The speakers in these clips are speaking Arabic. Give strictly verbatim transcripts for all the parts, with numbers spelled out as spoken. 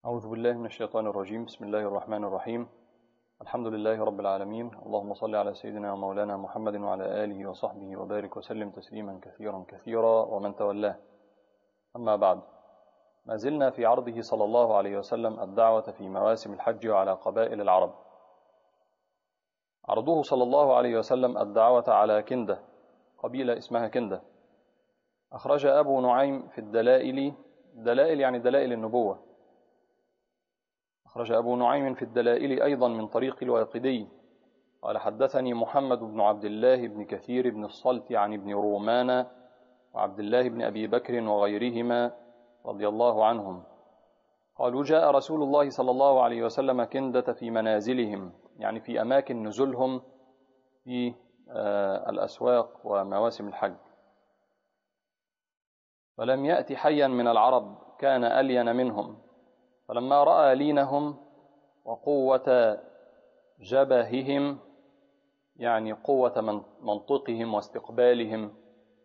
أعوذ بالله من الشيطان الرجيم. بسم الله الرحمن الرحيم. الحمد لله رب العالمين. اللهم صل على سيدنا ومولانا محمد وعلى آله وصحبه وبارك وسلم تسليما كثيرا كثيرا ومن تولاه. أما بعد، ما زلنا في عرضه صلى الله عليه وسلم الدعوة في مواسم الحج وعلى قبائل العرب. عرضه صلى الله عليه وسلم الدعوة على كندة، قبيلة اسمها كندة. أخرج أبو نعيم في الدلائل، دلائل يعني دلائل النبوة. أخرج أبو نعيم في الدلائل أيضا من طريق الواقدي قال: حدثني محمد بن عبد الله بن كثير بن الصلت عن ابن رومان وعبد الله بن أبي بكر وغيرهما رضي الله عنهم قالوا: جاء رسول الله صلى الله عليه وسلم كندة في منازلهم، يعني في أماكن نزلهم في الأسواق ومواسم الحج، فلم يأت حيا من العرب كان ألين منهم، فلما رأى لينهم وقوة جبههم، يعني قوة منطقهم واستقبالهم،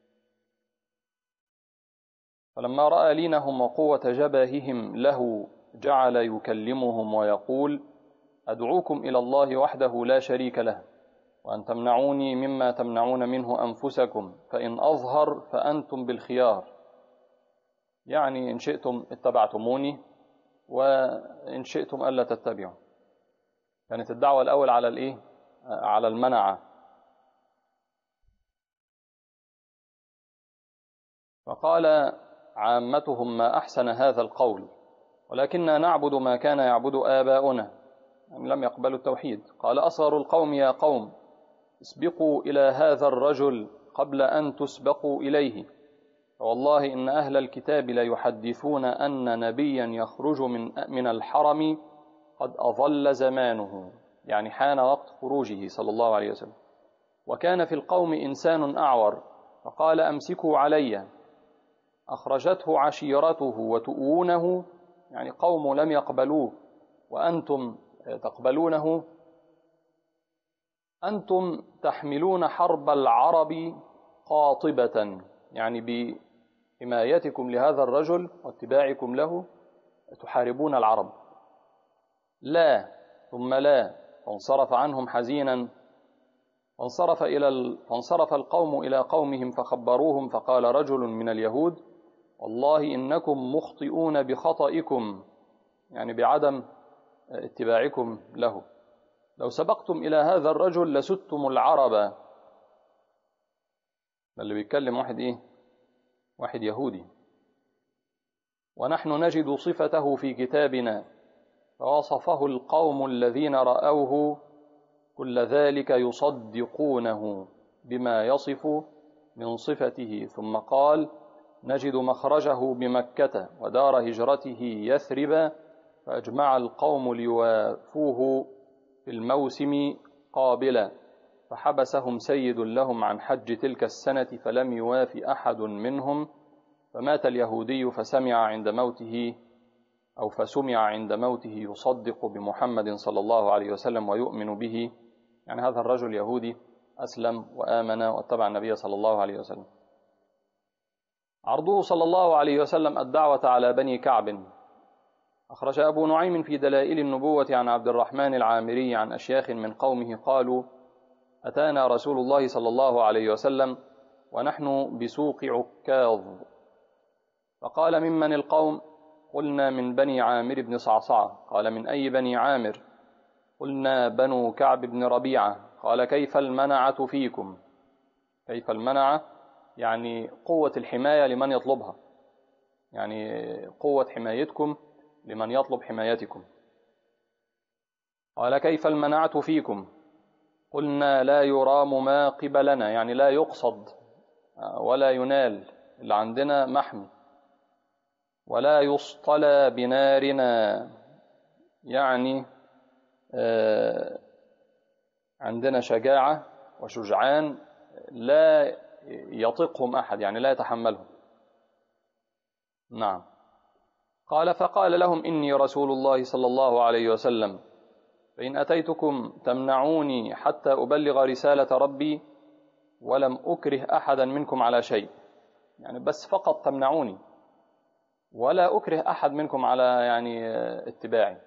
فلما رأى لينهم وقوة جبههم له جعل يكلمهم ويقول: أدعوكم إلى الله وحده لا شريك له، وأن تمنعوني مما تمنعون منه أنفسكم، فإن أظهر فأنتم بالخيار، يعني إن شئتم اتبعتموني وإن شئتم ألا تتبعوا. كانت الدعوة الأول على الإيه؟ على المنعة. فقال عامتهم: ما أحسن هذا القول، ولكننا نعبد ما كان يعبد آباؤنا، يعني لم يقبلوا التوحيد. قال أصغر القوم: يا قوم اسبقوا إلى هذا الرجل قبل أن تسبقوا إليه، فوالله إن أهل الكتاب ليحدثون أن نبيا يخرج من من الحرم قد أظل زمانه، يعني حان وقت خروجه صلى الله عليه وسلم. وكان في القوم إنسان أعور فقال: أمسكوا علي. أخرجته عشيرته وتؤونه، يعني قوم لم يقبلوه وأنتم تقبلونه، أنتم تحملون حرب العرب قاطبة، يعني بحمايتكم لهذا الرجل واتباعكم له تحاربون العرب. لا ثم لا. فانصرف عنهم حزينا، فانصرف, إلى ال... فانصرف القوم إلى قومهم فخبروهم، فقال رجل من اليهود: والله إنكم مخطئون بخطئكم، يعني بعدم اتباعكم له، لو سبقتم إلى هذا الرجل لستم العرب. اللي بيتكلم واحد إيه؟ واحد يهودي. ونحن نجد صفته في كتابنا، فوصفه القوم الذين رأوه كل ذلك يصدقونه بما يصف من صفته. ثم قال: نجد مخرجه بمكة ودار هجرته يثرب، فأجمع القوم ليوافوه في الموسم قابلا، فحبسهم سيد لهم عن حج تلك السنة فلم يواف أحد منهم، فمات اليهودي فسمع عند موته أو فسمع عند موته يصدق بمحمد صلى الله عليه وسلم ويؤمن به، يعني هذا الرجل يهودي أسلم وآمن واتبع النبي صلى الله عليه وسلم. عرضه صلى الله عليه وسلم الدعوة على بني كعب. أخرج أبو نعيم في دلائل النبوة عن عبد الرحمن العامري عن أشياخ من قومه قالوا: أتانا رسول الله صلى الله عليه وسلم ونحن بسوق عكاظ، فقال: ممن القوم؟ قلنا: من بني عامر بن صعصعة. قال: من أي بني عامر؟ قلنا: بنو كعب بن ربيعة. قال: كيف المنعة فيكم؟ كيف المنعة؟ يعني قوة الحماية لمن يطلبها، يعني قوة حمايتكم لمن يطلب حمايتكم. قال: كيف المنعة فيكم؟ قلنا: لا يرام ما قبلنا، يعني لا يقصد ولا ينال، اللي عندنا محمي. ولا يصطلى بنارنا، يعني آه عندنا شجاعة وشجعان لا يطيقهم أحد، يعني لا يتحملهم. نعم. قال: فقال لهم: إني رسول الله صلى الله عليه وسلم، فإن أتيتكم تمنعوني حتى أبلغ رسالة ربي، ولم أكره أحدا منكم على شيء، يعني بس فقط تمنعوني. ولا أكره أحد منكم على يعني اتباعي.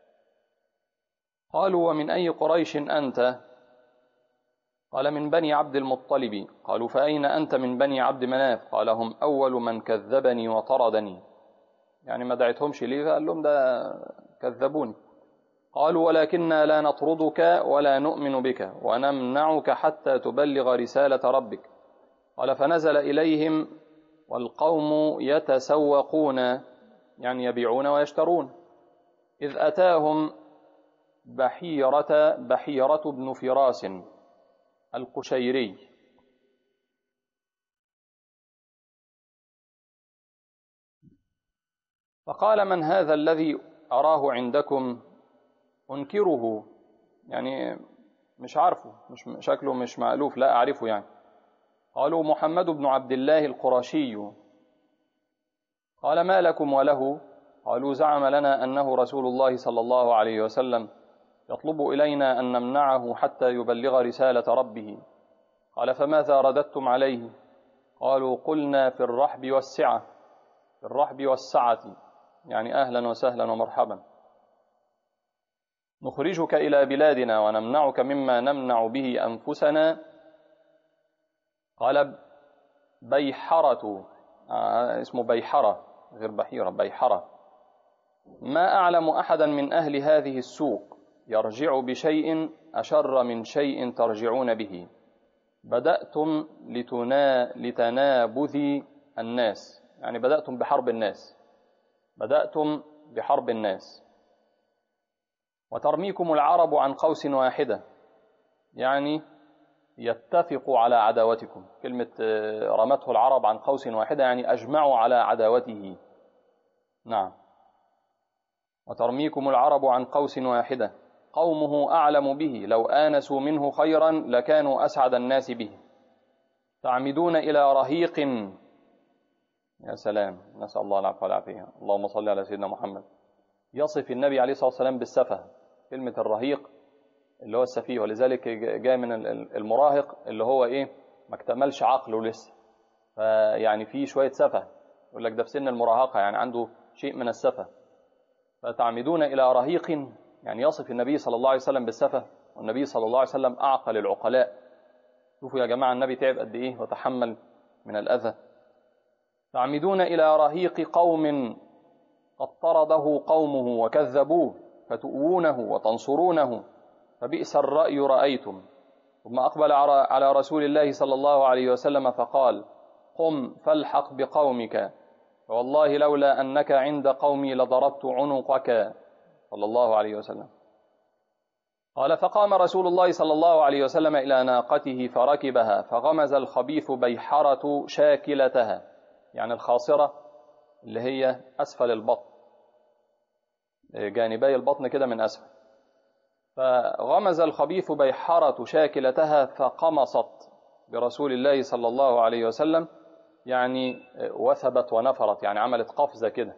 قالوا ومن أي قريش أنت؟ قال من بني عبد المطلب. قالوا فأين أنت من بني عبد مناف؟ قال هم أول من كذبني وطردني، يعني ما دعتهمش ليه، فقال لهم ده كذبوني. قالوا ولكننا لا نطردك ولا نؤمن بك ونمنعك حتى تبلغ رسالة ربك. قال فنزل إليهم والقوم يتسوقون، يعني يبيعون ويشترون، إذ أتاهم بحيرة بحيرة بن فراس القشيري فقال من هذا الذي أراه عندكم؟ أنكره، يعني مش عارفه، مش شكله مش مألوف، لا أعرفه يعني. قالوا محمد بن عبد الله القرشي. قال ما لكم وله؟ قالوا زعم لنا أنه رسول الله صلى الله عليه وسلم يطلب إلينا أن نمنعه حتى يبلغ رسالة ربه. قال فماذا رددتم عليه؟ قالوا قلنا في الرحب والسعة، في الرحب والسعة يعني أهلا وسهلا ومرحبا، نخرجك إلى بلادنا ونمنعك مما نمنع به أنفسنا. قال بيحرة، آه اسمه بيحرة غير بحيرة، بيحرة، ما أعلم أحدا من أهل هذه السوق يرجع بشيء أشر من شيء ترجعون به. بدأتم لتنا لتنابذ الناس، يعني بدأتم بحرب الناس، بدأتم بحرب الناس. وترميكم العرب عن قوس واحدة، يعني يتفقوا على عداوتكم. كلمة رمته العرب عن قوس واحدة يعني أجمعوا على عداوته. نعم. وترميكم العرب عن قوس واحدة، قومه أعلم به، لو آنسوا منه خيرا لكانوا أسعد الناس به. تعمدون إلى رهيق، يا سلام، نسأل الله العفو والعافية، اللهم صل على سيدنا محمد. يصف النبي عليه الصلاة والسلام بالسفه، كلمة الرهيق اللي هو السفيه، ولذلك جاء من المراهق اللي هو إيه، ما اكتملش عقله لسه، فيعني فيه شوية سفه، يقول لك ده في سن المراهقة، يعني عنده شيء من السفه. فتعمدون إلى رهيق، يعني يصف النبي صلى الله عليه وسلم بالسفه، والنبي صلى الله عليه وسلم أعقل العقلاء. شوفوا يا جماعة النبي تعب قد إيه وتحمل من الأذى. تعمدون إلى رهيق قوم قد طرده قومه وكذبوه فتؤوونه وتنصرونه، فبئس الرأي رأيتم. ثم أقبل على رسول الله صلى الله عليه وسلم فقال قم فالحق بقومك، فوالله لولا أنك عند قومي لضربت عنقك، صلى الله عليه وسلم. قال فقام رسول الله صلى الله عليه وسلم إلى ناقته فركبها، فغمز الخبيث بيحرة شاكلتها، يعني الخاصرة اللي هي أسفل البطن، جانبي البطن كده من أسفل. فغمز الخبيث بيحرة شاكلتها فقمصت برسول الله صلى الله عليه وسلم، يعني وثبت ونفرت، يعني عملت قفزة كده.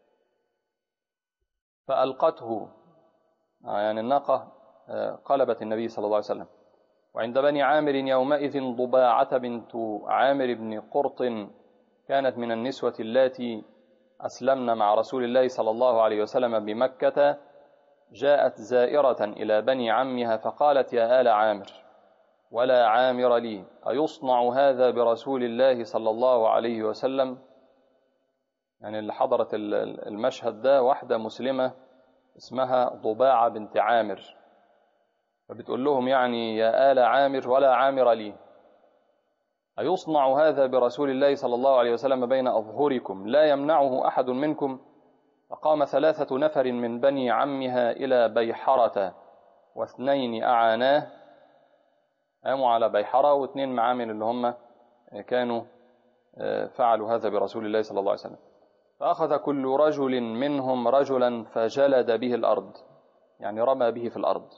فألقته، يعني الناقة قلبت النبي صلى الله عليه وسلم. وعند بني عامر يومئذ ضباعة بنت عامر بن قرط، كانت من النسوة اللاتي أسلمن مع رسول الله صلى الله عليه وسلم بمكة، جاءت زائرة إلى بني عمها فقالت يا آل عامر ولا عامر لي، أيصنع هذا برسول الله صلى الله عليه وسلم؟ يعني اللي حضرت المشهد ده واحدة مسلمة اسمها ضباعة بنت عامر، فبتقول لهم يعني يا آل عامر ولا عامر لي، أيصنع هذا برسول الله صلى الله عليه وسلم بين أظهركم لا يمنعه أحد منكم؟ فقام ثلاثة نفر من بني عمها إلى بيحرة واثنين أعاناه، قاموا على بيحرة واثنين معامل اللي هم كانوا فعلوا هذا برسول الله صلى الله عليه وسلم. فأخذ كل رجل منهم رجلا فجلد به الأرض، يعني رمى به في الأرض،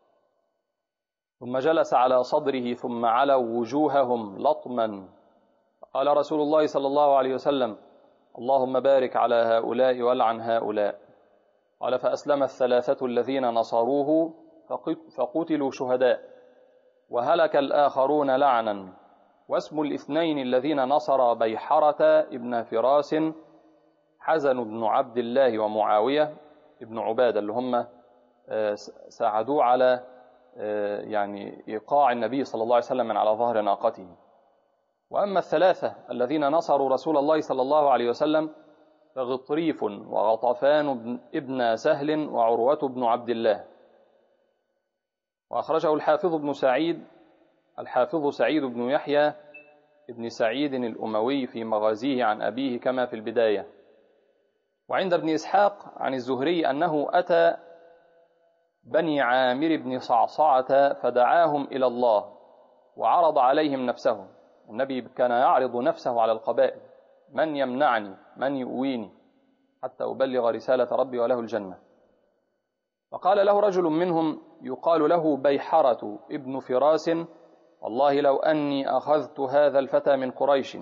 ثم جلس على صدره ثم علوا وجوههم لطما. قال رسول الله صلى الله عليه وسلم اللهم بارك على هؤلاء والعن هؤلاء. قال فأسلم الثلاثة الذين نصروه فقتلوا شهداء، وهلك الآخرون لعنا. واسم الاثنين الذين نصر بيحرة ابن فراس حزن بن عبد الله ومعاوية ابن عبادة اللي هم ساعدوه على يعني إيقاع النبي صلى الله عليه وسلم من على ظهر ناقته. وأما الثلاثة الذين نصروا رسول الله صلى الله عليه وسلم فغطريف وغطفان ابن سهل وعروة بن عبد الله. وأخرجه الحافظ بن سعيد الحافظ سعيد بن يحيى ابن سعيد الأموي في مغازيه عن أبيه كما في البداية. وعند ابن إسحاق عن الزهري أنه أتى بني عامر بن صعصعة فدعاهم إلى الله وعرض عليهم نفسه. النبي كان يعرض نفسه على القبائل: من يمنعني، من يؤويني حتى أبلغ رسالة ربي وله الجنة. فقال له رجل منهم يقال له بيحرة ابن فراس: والله لو أني أخذت هذا الفتى من قريش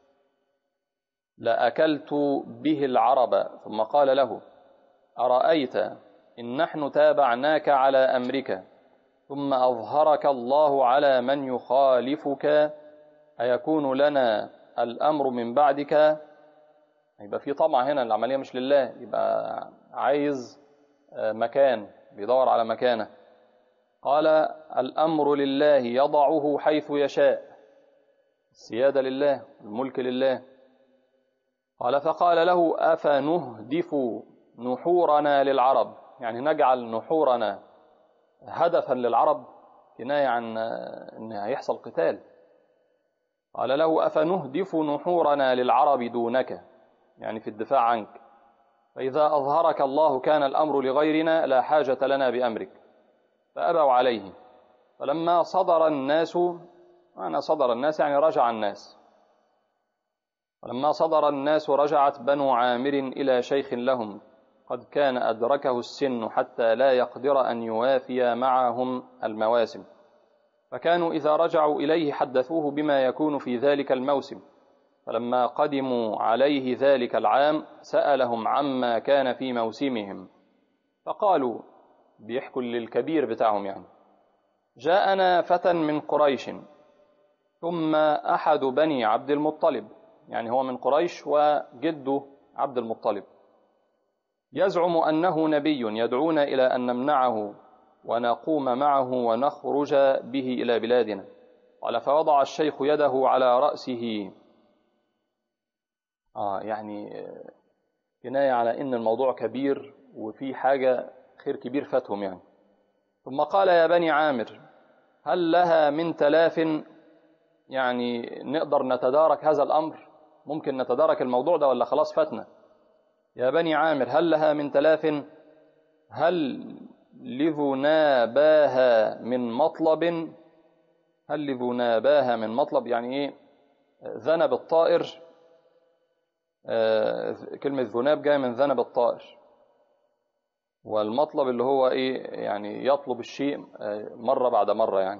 لأكلت به العرب. ثم قال له: أرأيت إن نحن تابعناك على أمرك ثم أظهرك الله على من يخالفك أيكون لنا الأمر من بعدك؟ يبقى في طمع هنا، العملية مش لله، يبقى عايز مكان، بيدور على مكانه. قال: الأمر لله يضعه حيث يشاء، السيادة لله، الملك لله. قال: فقال له: أفنهدف نحورنا للعرب، يعني نجعل نحورنا هدفا للعرب، كناية عن أن هيحصل قتال. قال له: أفنهدف نحورنا للعرب دونك، يعني في الدفاع عنك، فإذا أظهرك الله كان الأمر لغيرنا لا حاجة لنا بأمرك. فأبوا عليه. فلما صدر الناس، معنى صدر الناس يعني رجع الناس، فلما صدر الناس رجعت بنو عامر إلى شيخ لهم قد كان أدركه السن حتى لا يقدر أن يوافي معهم المواسم، فكانوا إذا رجعوا إليه حدثوه بما يكون في ذلك الموسم. فلما قدموا عليه ذلك العام سألهم عما كان في موسمهم، فقالوا، بيحكوا للكبير بتاعهم يعني: جاءنا فتى من قريش ثم أحد بني عبد المطلب، يعني هو من قريش وجده عبد المطلب، يزعم أنه نبي يدعونا إلى أن نمنعه ونقوم معه ونخرج به إلى بلادنا. قال: فوضع الشيخ يده على رأسه. آه يعني كناية على إن الموضوع كبير وفي حاجة خير كبير فاتهم يعني. ثم قال: يا بني عامر هل لها من تلاف، يعني نقدر نتدارك هذا الأمر، ممكن نتدارك الموضوع ده ولا خلاص فاتنا؟ يا بني عامر هل لها من تلاف، هل لذو ناباها من مطلب، هل لذو ناباها من مطلب يعني ايه؟ ذنب الطائر، آه كلمة ذناب جاية من ذنب الطائر، والمطلب اللي هو ايه؟ يعني يطلب الشيء مرة بعد مرة، يعني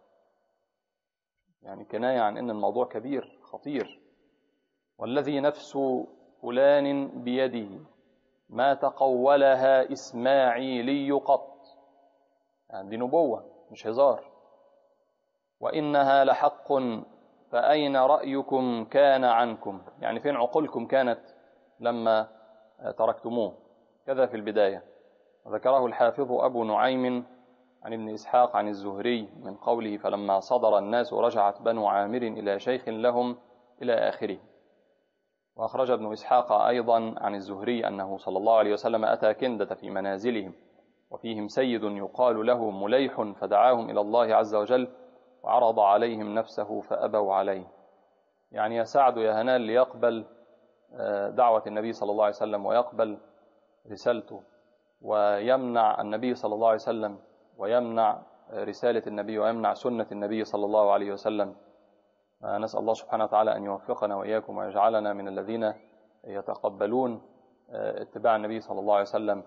يعني كناية عن ان الموضوع كبير خطير. والذي نفس فلان بيده ما تقولها إسماعيلي قط، يعني دي نبوة مش هزار. وإنها لحق فأين رأيكم كان عنكم، يعني فين عقولكم كانت لما تركتموه. كذا في البداية. وذكره الحافظ أبو نعيم عن ابن إسحاق عن الزهري من قوله: فلما صدر الناس رجعت بنو عامر إلى شيخ لهم إلى آخره. وأخرج ابن إسحاق أيضا عن الزهري أنه صلى الله عليه وسلم أتى كندة في منازلهم وفيهم سيد يقال له مليح، فدعاهم إلى الله عز وجل وعرض عليهم نفسه فأبوا عليه. يعني يساعد يا هنال ليقبل دعوة النبي صلى الله عليه وسلم ويقبل رسالته، ويمنع النبي صلى الله عليه وسلم ويمنع رسالة النبي ويمنع سنة النبي صلى الله عليه وسلم. نسأل الله سبحانه وتعالى أن يوفقنا وإياكم ويجعلنا من الذين يتقبلون اتباع النبي صلى الله عليه وسلم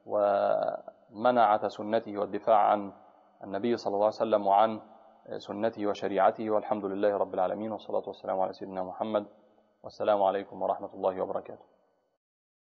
ومنعة سنته والدفاع عن النبي صلى الله عليه وسلم وعن سنته وشريعته. والحمد لله رب العالمين، والصلاة والسلام على سيدنا محمد، والسلام عليكم ورحمة الله وبركاته.